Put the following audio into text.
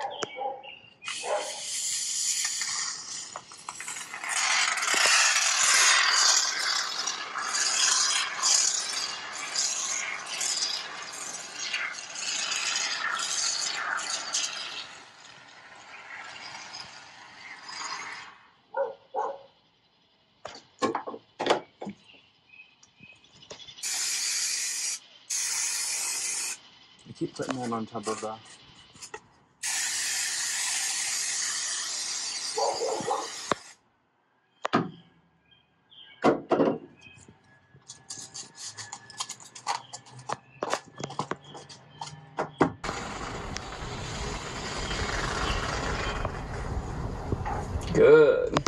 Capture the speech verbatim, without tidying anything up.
I keep putting that on top of the good.